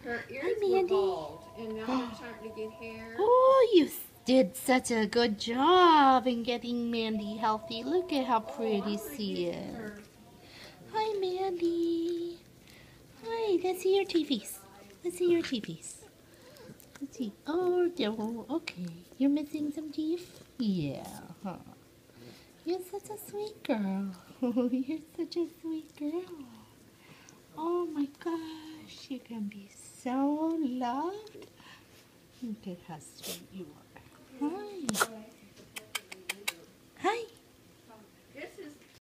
Her ears Hi, were Mandy. bald, and now they're starting to get hair. Oh, you did such a good job in getting Mandy healthy. Look at how pretty she is. Hi, Mandy. Hi, let's see your teethies. Let's see your teethies. Let's see. Oh, no. Okay. You're missing some teeth? Yeah. Huh. You're such a sweet girl. You're such a sweet girl. Oh my gosh, you can be so loved. Look at how sweet you are. Hi.